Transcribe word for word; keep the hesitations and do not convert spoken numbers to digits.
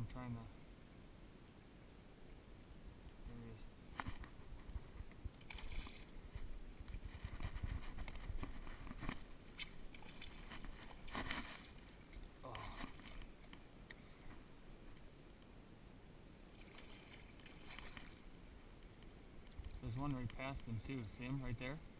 I'm trying to... There he is. Oh. There's one right past him too. See him right there?